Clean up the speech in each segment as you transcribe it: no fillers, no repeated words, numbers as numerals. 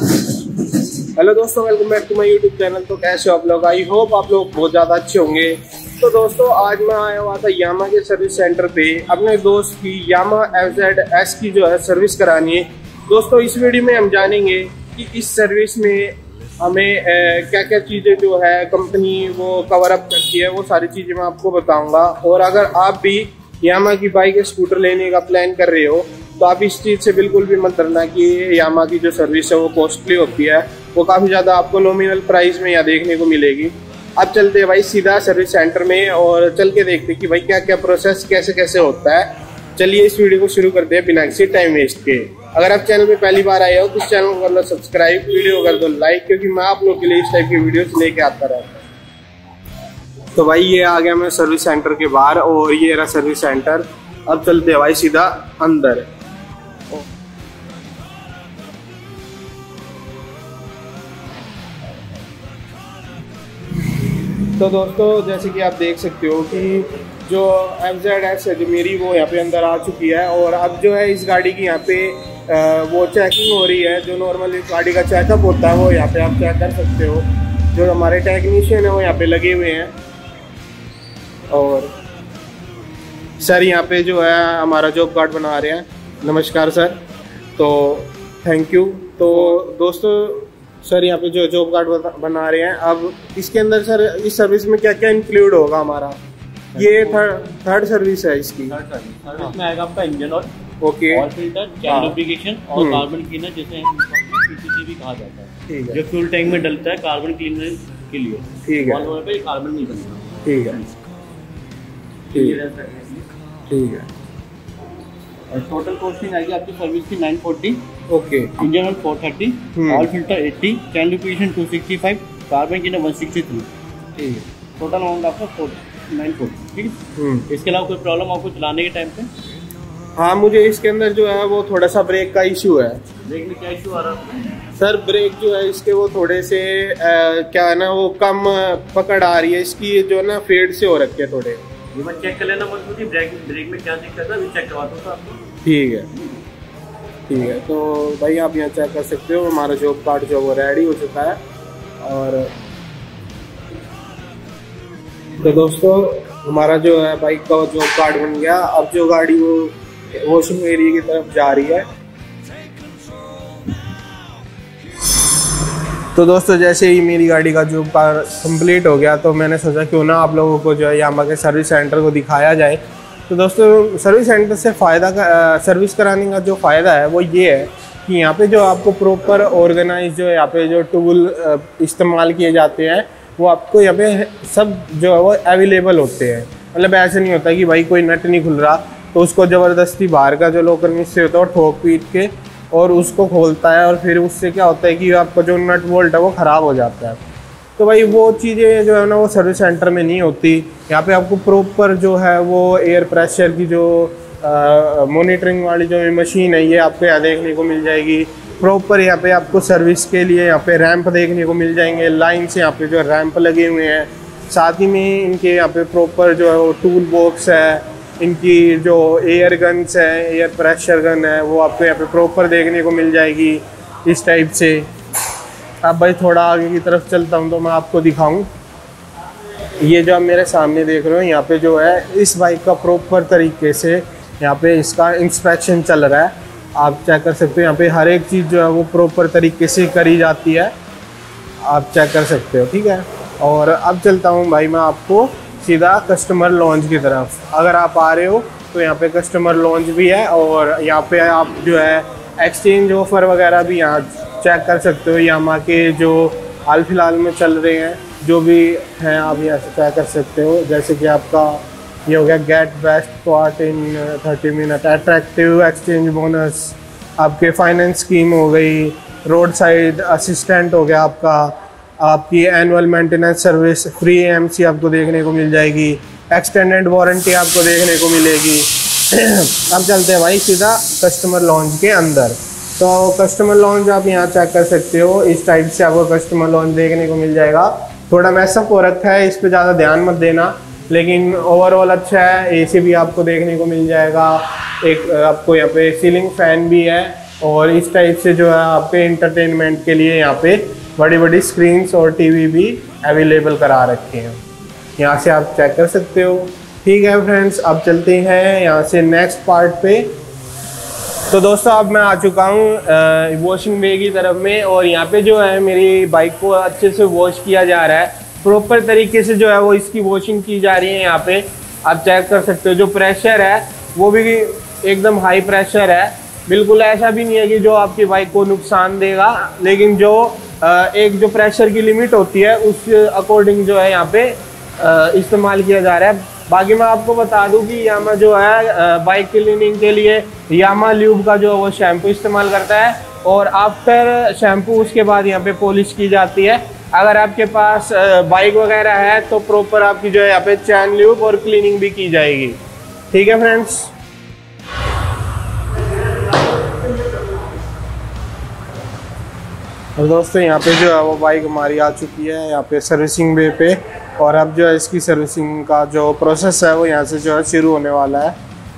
Hello दोस्तों, welcome back to my YouTube channel. तो कैसे हो आप लोग? आई होप आप लोग बहुत ज़्यादा अच्छे होंगे। तो दोस्तों आज मैं आया हुआ था यामा के सर्विस सेंटर पे अपने दोस्त की यामा FZ की जो है सर्विस करानी है। दोस्तों इस वीडियो में हम जानेंगे कि इस सर्विस में हमें क्या क्या चीज़ें जो है कंपनी वो कवर अप करती है, वो सारी चीज़ें मैं आपको बताऊँगा। और अगर आप भी यामा की बाइक या स्कूटर लेने का प्लान कर रहे हो तो आप इस चीज़ से बिल्कुल भी मत डरना कि यामा की जो सर्विस है वो कॉस्टली होती है। वो काफ़ी ज़्यादा आपको नॉमिनल प्राइस में यहाँ देखने को मिलेगी। अब चलते हैं भाई सीधा सर्विस सेंटर में और चल के देखते हैं कि भाई क्या क्या प्रोसेस कैसे कैसे होता है। चलिए इस वीडियो को शुरू करते हैं बिना किसी टाइम वेस्ट के। अगर आप चैनल पे पहली बार आए हो तो इस चैनल को कर लो सब्सक्राइब, वीडियो कर दो लाइक, क्योंकि मैं आप लोग के लिए इस टाइप की वीडियोस लेके आता रहता हूँ। तो भाई ये आ गया मैं सर्विस सेंटर के बाहर और ये रहा सर्विस सेंटर। अब चलते हैं भाई सीधा अंदर। तो दोस्तों जैसे कि आप देख सकते हो कि जो FZ है जो मेरी वो यहाँ पे अंदर आ चुकी है। और अब जो है इस गाड़ी की यहाँ पे वो चेकिंग हो रही है। जो नॉर्मल इस गाड़ी का चेकअप होता है वो यहाँ पे आप चेक कर सकते हो। जो हमारे टेक्नीशियन है वो यहाँ पे लगे हुए हैं। और सर यहाँ पे जो है हमारा जॉब कार्ड बना रहे हैं। नमस्कार सर, तो थैंक यू। तो दोस्तों सर यहाँ पे जो जॉब कार्ड बना रहे हैं। अब इसके अंदर सर इस सर्विस में क्या क्या इंक्लूड होगा हमारा? ये थर्ड सर्विस है इसकी। सर्विस में आएगा आपका engine oil, okay, oil filter, chain lubrication और कार्बन क्लीनर, जिसे PCC कहा जाता है। ठीक है। जो फ्यूल टैंक में डलता है कार्बन क्लीनर के लिए। ठीक है। वहाँ पे कार्बन नहीं बनता। ठीक है। ठीक है। और टोटल कॉस्टिंग आएगी आपकी सर्विस की 940, okay, engine oil 430, oil filter 80, chain lubrication 265, carbon cleaner 163। ठीक है। टोटल अमाउंट आपका 940। ठीक है। इसके अलावा कोई प्रॉब्लम आपको चलाने के टाइम पे? हाँ, मुझे इसके अंदर जो है वो थोड़ा सा ब्रेक का इशू है। ब्रेक में क्या इशू आ रहा है? सर ब्रेक जो है इसके वो थोड़े से क्या है ना, वो कम पकड़ आ रही है इसकी, जो है ना फेड से हो रखे है थोड़े। ये बात चेक कर लेना मजबूती, ब्रेक में क्या दिक्कत है अभी चेक करवाता हूँ आपको। ठीक है। ठीक है। तो भाई आप यहाँ चेक कर सकते हो हमारा जॉब कार्ड जो वो रेडी हो चुका है। और तो दोस्तों हमारा जो है बाइक का जॉब कार्ड बन गया। अब जो गाड़ी वो वॉशिंग एरिया की तरफ जा रही है। तो दोस्तों जैसे ही मेरी गाड़ी का जॉब कार्ड कंप्लीट हो गया तो मैंने सोचा क्यों ना आप लोगों को जो है यामा के सर्विस सेंटर को दिखाया जाए। तो दोस्तों सर्विस सेंटर से सर्विस कराने का जो फ़ायदा है वो ये है कि यहाँ पे जो आपको प्रॉपर ऑर्गेनाइज जो यहाँ पे जो टूल इस्तेमाल किए जाते हैं वो आपको यहाँ पे सब जो है वो अवेलेबल होते हैं। मतलब ऐसे नहीं होता कि भाई कोई नट नहीं खुल रहा तो उसको ज़बरदस्ती बाहर का जो लोकल मिस्त्री होता है वो ठोक पीट के और उसको खोलता है और फिर उससे क्या होता है कि आपका जो नट बोल्ट है वो ख़राब हो जाता है। तो भाई वो चीज़ें जो है ना वो सर्विस सेंटर में नहीं होती। यहाँ पे आपको प्रॉपर जो है वो एयर प्रेशर की जो मॉनिटरिंग वाली जो मशीन है ये आपको यहाँ देखने को मिल जाएगी। प्रॉपर यहाँ पे आपको सर्विस के लिए यहाँ पे रैंप देखने को मिल जाएंगे। लाइन से यहाँ पे जो रैंप लगे हुए हैं। साथ ही में इनके यहाँ पे प्रॉपर जो है वो टूल बॉक्स है। इनकी जो एयर गन्स है, एयर प्रेशर गन है, वो आपको यहाँ पे प्रॉपर देखने को मिल जाएगी इस टाइप से। अब भाई थोड़ा आगे की तरफ चलता हूँ तो मैं आपको दिखाऊं। ये जो आप मेरे सामने देख रहे हो यहाँ पे जो है इस बाइक का प्रॉपर तरीके से यहाँ पे इसका इंस्पेक्शन चल रहा है। आप चेक कर सकते हो यहाँ पे हर एक चीज़ जो है वो प्रॉपर तरीके से करी जाती है। आप चेक कर सकते हो, ठीक है। और अब चलता हूँ भाई मैं आपको सीधा कस्टमर लॉन्च की तरफ। अगर आप आ रहे हो तो यहाँ पे कस्टमर लॉन्च भी है और यहाँ पे आप जो है एक्सचेंज ऑफ़र वगैरह भी यहाँ चेक कर सकते हो। यामा के जो हाल फिलहाल में चल रहे हैं जो भी हैं आप यहाँ से चेक कर सकते हो। जैसे कि आपका ये हो गया get best part in 30 minute, attractive exchange bonus, आपके फाइनेंस स्कीम हो गई, रोड साइड असिस्टेंट हो गया आपका, आपकी annual maintenance service, free AMC आपको देखने को मिल जाएगी, एक्सटेंडेड वारंटी आपको देखने को मिलेगी। अब चलते हैं भाई सीधा कस्टमर लॉन्च के अंदर। तो कस्टमर लॉन्च आप यहाँ चेक कर सकते हो। इस टाइप से आपको कस्टमर लॉन्च देखने को मिल जाएगा। थोड़ा मैसअप हो रखा है, इस पर ज़्यादा ध्यान मत देना, लेकिन ओवरऑल अच्छा है। AC भी आपको देखने को मिल जाएगा। एक आपको यहाँ पे सीलिंग फैन भी है और इस टाइप से जो है आपके इंटरटेनमेंट के लिए यहाँ पे बड़ी बड़ी स्क्रीन्स और टीवी भी अवेलेबल करा रखे हैं, यहाँ से आप चेक कर सकते हो। ठीक है फ्रेंड्स, अब चलते हैं यहाँ से नेक्स्ट पार्ट पे। तो दोस्तों अब मैं आ चुका हूँ वॉशिंग बे की तरफ में, और यहाँ पे जो है मेरी बाइक को अच्छे से वॉश किया जा रहा है, प्रॉपर तरीके से जो है वो इसकी वॉशिंग की जा रही है। यहाँ पे आप चेक कर सकते हो, जो प्रेशर है वो भी एकदम हाई प्रेशर है, बिल्कुल ऐसा भी नहीं है कि जो आपकी बाइक को नुकसान देगा, लेकिन जो एक जो प्रेशर की लिमिट होती है उस अकॉर्डिंग जो है यहाँ पे इस्तेमाल किया जा रहा है। बाकी मैं आपको बता दूं कि यामा जो है बाइक क्लीनिंग के लिए यामा ल्यूब का जो है वो शैम्पू इस्तेमाल करता है, और आफ्टर शैम्पू उसके बाद यहाँ पे पॉलिश की जाती है। अगर आपके पास बाइक वगैरह है तो प्रॉपर आपकी जो है यहाँ पे चैन ल्यूब और क्लीनिंग भी की जाएगी। ठीक है फ्रेंड्स। और दोस्तों यहाँ पे जो है वो बाइक हमारी आ चुकी है यहाँ पे सर्विसिंग बे पे, और अब जो है इसकी सर्विसिंग का जो प्रोसेस है वो यहाँ से जो है शुरू होने वाला है।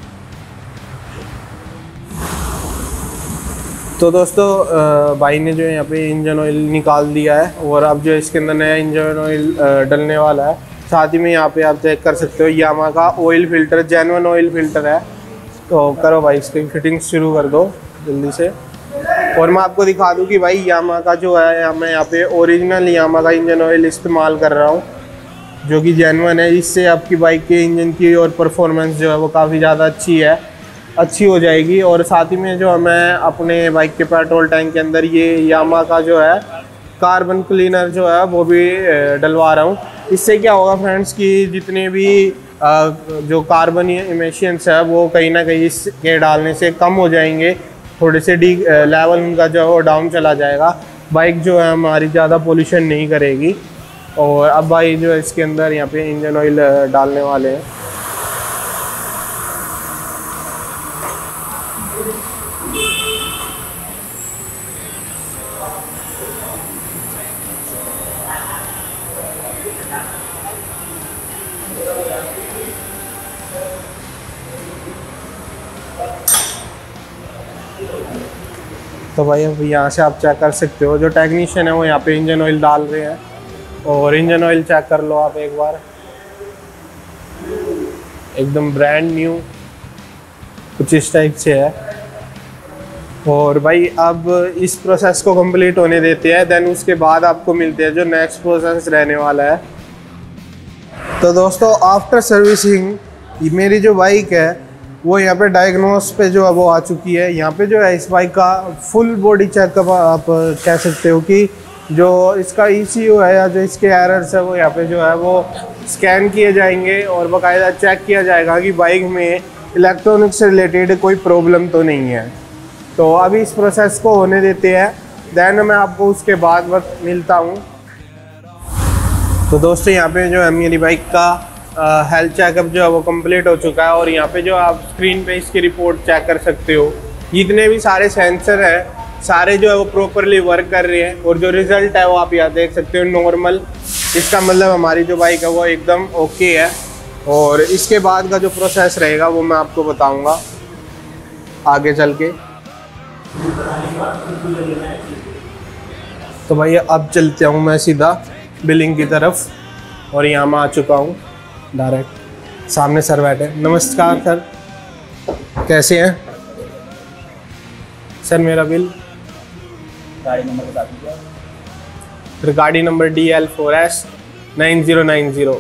तो दोस्तों भाई ने जो है यहाँ पे इंजन ऑयल निकाल दिया है, और अब जो है इसके अंदर नया इंजन ऑयल डलने वाला है। साथ ही में यहाँ पे आप चेक कर सकते हो यामा का oil filter, genuine oil filter है। तो करो भाई इसकी फिटिंग शुरू कर दो जल्दी से। और मैं आपको दिखा दूं कि भाई यामा का जो है मैं यहाँ पे ओरिजिनल यामा का इंजन ऑयल इस्तेमाल कर रहा हूँ, जो कि जेन्युइन है। इससे आपकी बाइक के इंजन की और परफॉर्मेंस जो है वो काफ़ी ज़्यादा अच्छी हो जाएगी। और साथ ही में जो है मैं अपने बाइक के पेट्रोल टैंक के अंदर ये यामा का जो है कार्बन क्लीनर जो है वो भी डलवा रहा हूँ। इससे क्या होगा फ्रेंड्स कि जितने भी जो कार्बन इमिशंस है वो कहीं ना कहीं इसके डालने से कम हो जाएंगे, थोड़े से लेवल उनका जो है वो डाउन चला जाएगा, बाइक जो है हमारी ज़्यादा पोल्यूशन नहीं करेगी। और अब भाई जो है इसके अंदर यहाँ पे इंजन ऑयल डालने वाले हैं। तो भाई अब यहाँ से आप चेक कर सकते हो, जो टेक्नीशियन है वो यहाँ पे इंजन ऑयल डाल रहे हैं, और इंजन ऑयल चेक कर लो आप एक बार, एकदम ब्रांड न्यू कुछ इस टाइप से है। और भाई अब इस प्रोसेस को कंप्लीट होने देते हैं, देन उसके बाद आपको मिलते हैं जो नेक्स्ट प्रोसेस रहने वाला है। तो दोस्तों आफ्टर सर्विसिंग मेरी जो बाइक है वो यहाँ पे डायग्नोस पे जो है वो आ चुकी है। यहाँ पे जो है इस बाइक का फुल बॉडी चेकअप आप कह सकते हो कि जो इसका ECU है या जो इसके एरर्स है वो यहाँ पे जो है वो स्कैन किए जाएंगे, और बाकायदा चेक किया जाएगा कि बाइक में इलेक्ट्रॉनिक्स से रिलेटेड कोई प्रॉब्लम तो नहीं है। तो अभी इस प्रोसेस को होने देते हैं, देन मैं आपको उसके बाद वक्त मिलता हूँ। तो दोस्तों यहाँ पे जो है मेरी बाइक का हेल्थ चेकअप जो है वो कंप्लीट हो चुका है, और यहाँ पे जो आप स्क्रीन पे इसकी रिपोर्ट चेक कर सकते हो, जितने भी सारे सेंसर हैं सारे जो है वो प्रॉपरली वर्क कर रहे हैं, और जो रिज़ल्ट है वो आप यहाँ देख सकते हो नॉर्मल। इसका मतलब हमारी जो बाइक है वो एकदम ओके है। और इसके बाद का जो प्रोसेस रहेगा वो मैं आपको बताऊँगा आगे चल के। तो भाई अब चलते हूँ मैं सीधा बिलिंग की तरफ, और यहाँ मैं आ चुका हूँ डायरेक्ट, सामने सर बैठे। नमस्कार सर, कैसे हैं सर? मेरा बिल गाड़ी नंबर बता दीजिए। फिर गाड़ी नंबर DL4S 9090।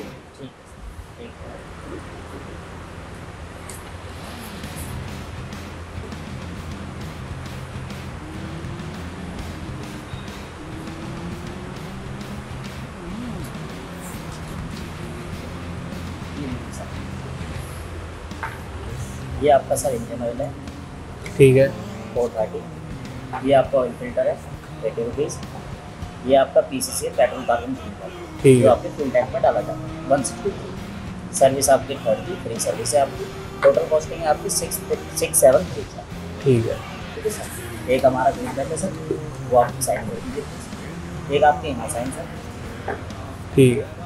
ये आपका सर इंजन ऑयल है, ठीक है। 430। ये आपका ऑयल फिल्टर है 80 रुपीज़। ये आपका PCC पेट्रोल कार्बन फिल्टर, ठीक जो है। आपके फुल टैंक में डाला जाता है 163। सर्विस आपकी 3rd की फ्री सर्विस है आपकी। टोटल कॉस्टिंग है आपकी 673 सर। ठीक है। ठीक है सर। एक हमारा फीडबैक है सर, वो आपकी साइन कर दीजिए। एक आपके यहाँ साइन सर। ठीक है।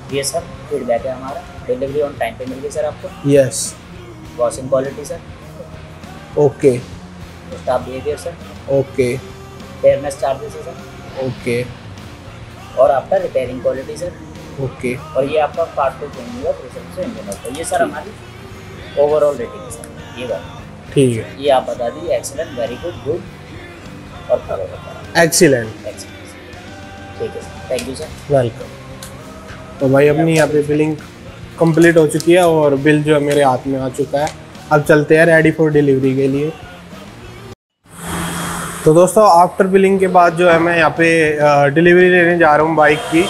ये सर फीडबैक है हमारा। डिलीवरी ऑन टाइम पे मिल गई सर आपको। Yes. Washing quality sir. Okay. Staff behaviour sir. Okay. Fairness charges है सर। ओके। और आपका रिपेयरिंग क्वालिटी सर। ओके। और ये आपका पार्ट को चेंज होगा प्रोसेस से इंजन ऑयल। तो ये सर हमारी ओवरऑल रेटिंग है सर। ये बात ठीक है। ये आप बता दीजिए। एक्सीलेंट, वेरी गुड, गुड और खराब। एक्सीलेंट। ठीक है sir, thank you sir. Welcome. तो भाई अपनी यहाँ पे बिलिंग कंप्लीट हो चुकी है और बिल जो है मेरे हाथ में आ चुका है। अब चलते हैं रेडी फॉर डिलीवरी के लिए। तो दोस्तों आफ्टर बिलिंग के बाद जो है मैं यहाँ पे डिलीवरी लेने जा रहा हूँ बाइक की।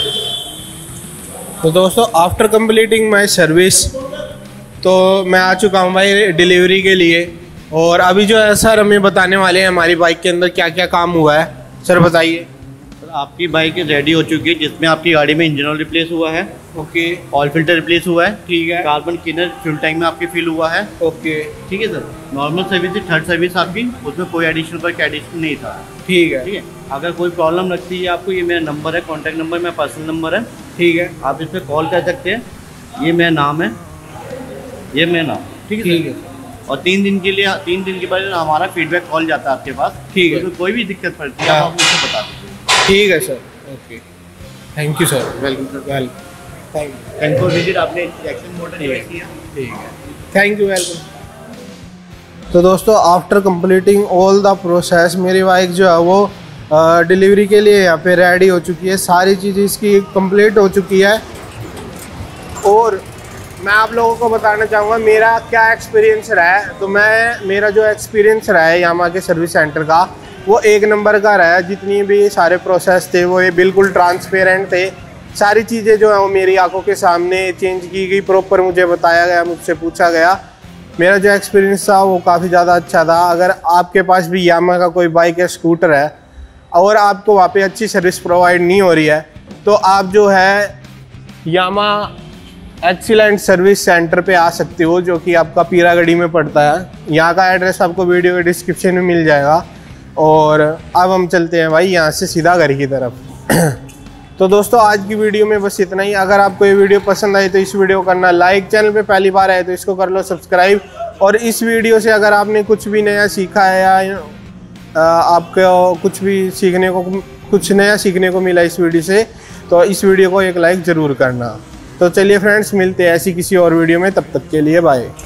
तो दोस्तों आफ्टर कंप्लीटिंग माई सर्विस तो मैं आ चुका हूँ भाई डिलीवरी के लिए। और अभी जो है सर हमें बताने वाले हैं हमारी बाइक के अंदर क्या क्या काम हुआ है। सर बताइए। आपकी बाइक रेडी हो चुकी है, जिसमें आपकी गाड़ी में इंजन ऑयल रिप्लेस हुआ है। ओके। ऑयल फिल्टर रिप्लेस हुआ है। ठीक है। कार्बन क्लीनर फ्यूल टैंक में आपके फिल हुआ है। ओके। ठीक है सर। नॉर्मल सर्विस थी, थर्ड सर्विस आपकी, उसमें कोई एडिशनल का एडिशनल नहीं था। ठीक है। ठीक है। अगर कोई प्रॉब्लम लगती है आपको, ये मेरा नंबर है, कॉन्टैक्ट नंबर मेरा पर्सनल नंबर है। ठीक है। आप इस पर कॉल कर सकते हैं। ये मेरा नाम है, ये मेरा नाम। ठीक है सर। और 3 दिन के बाद हमारा फीडबैक कॉल जाता है आपके पास। ठीक है। कोई भी दिक्कत पड़ती है आप मुझे बता दीजिए। ठीक है sir. Okay. Thank you sir. Welcome sir. Welcome. Thank you visit. आपने एक्शन मोटर यूज़ किया। ठीक है। Thank you. वेलकम। तो दोस्तों after completing all the process मेरी बाइक जो है वो डिलीवरी के लिए यहाँ पे रेडी हो चुकी है। सारी चीज़ें इसकी कंप्लीट हो चुकी है। और मैं आप लोगों को बताना चाहूँगा मेरा क्या एक्सपीरियंस रहा है। तो मेरा जो एक्सपीरियंस रहा है यामाहा के सर्विस सेंटर का वो 1 नंबर का रहा है। जितनी भी सारे प्रोसेस थे वो ये बिल्कुल ट्रांसपेरेंट थे। सारी चीज़ें जो है वो मेरी आंखों के सामने चेंज की गई, प्रॉपर मुझे बताया गया, मुझसे पूछा गया। मेरा जो एक्सपीरियंस था वो काफ़ी ज़्यादा अच्छा था। अगर आपके पास भी यामाहा का कोई बाइक या स्कूटर है और आपको वहाँ पे अच्छी सर्विस प्रोवाइड नहीं हो रही है तो आप जो है यामाहा एक्सीलेंट सर्विस सेंटर पे आ सकते हो, जो कि आपका पीरागढ़ी में पड़ता है। यहाँ का एड्रेस आपको वीडियो के डिस्क्रिप्शन में मिल जाएगा। और अब हम चलते हैं भाई यहाँ से सीधा घर की तरफ। तो दोस्तों आज की वीडियो में बस इतना ही। अगर आपको ये वीडियो पसंद आई तो इस वीडियो को करना लाइक, चैनल पे पहली बार आए तो इसको कर लो सब्सक्राइब। और इस वीडियो से अगर आपने कुछ भी नया सीखा है या आपको कुछ नया सीखने को मिला इस वीडियो से तो इस वीडियो को एक लाइक ज़रूर करना। तो चलिए फ्रेंड्स मिलते हैं ऐसी किसी और वीडियो में, तब तक के लिए बाय।